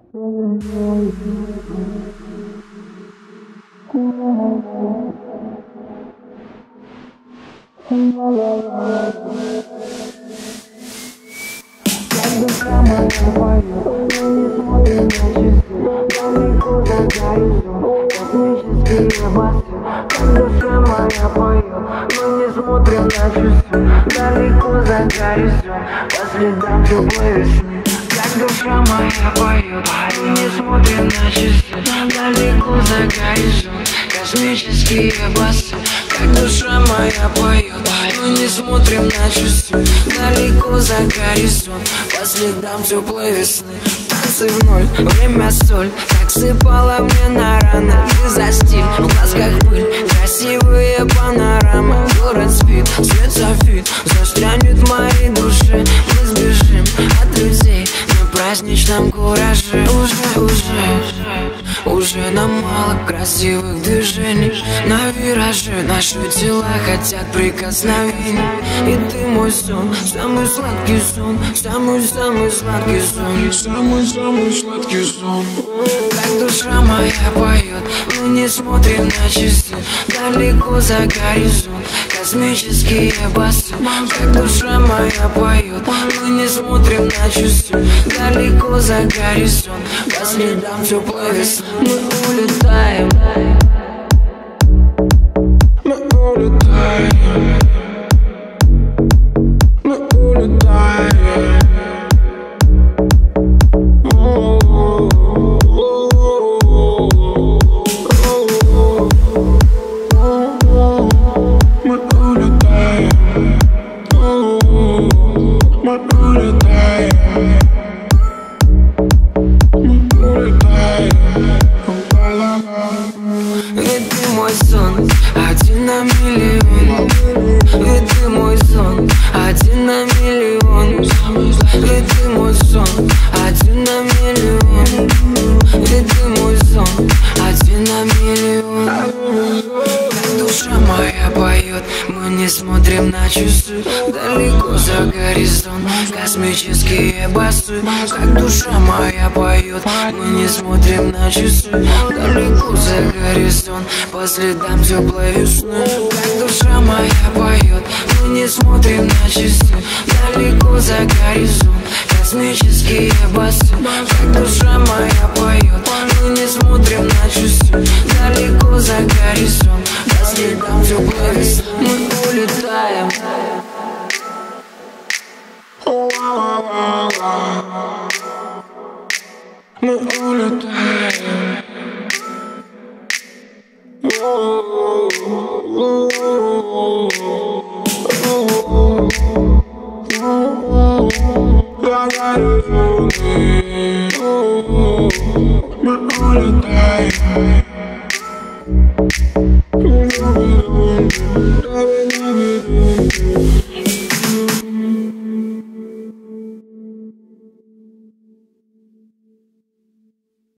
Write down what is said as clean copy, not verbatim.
Душа моя поет, но не смотрим на часы. Далеко за горизонт, космические басы. Как душа моя поет, но не смотрим на часы. Далеко за горизонт, по следам теплой весны. Как душа моя поет, но не смотрим на часы. Далеко за горизонт, космические басы. Как душа моя поет, но не смотрим на часы. Далеко за горизонт, по следам теплой весны. Танцы в ноль, время соль, так сыпала мне на раны. Ты за стиль, в глазках пыль, красивые панорамы. Город спит, свет софит, застрянет в моей душе. Мы сбежим от людей на праздничном кураже. Уже нам мало красивых движений. На вираже наши тела хотят прикосновений. И ты мой сон, самый сладкий сон, самый-самый сладкий сон, самый-самый сладкий сон. Как душа моя поет, мы не смотрим на часы. Далеко за горизонт, космические басы. Как душа моя поет, мы не смотрим на часы. Далеко за горизонт, по следам теплой весны. Мы улетаем, мы улетаем, мы улетаем. И ты мой сон, один на миллион. И ты мой сон, один на миллион. И ты мой сон, один на миллион. И ты мой сон, один на миллион. Как душа моя поет, мы не смотрим на часы. Далеко за горизонт, космические басы. Как душа моя поет, мы не смотрим на часы. Далеко за горизонт, по следам теплой весны. Как душа моя поет, мы не смотрим на часы. Далеко за горизонт, космические басы. Как душа моя поет, мы не смотрим на часы. Далеко за горизонт, по следам теплой весны. Мы улетаем. Мы улетаем.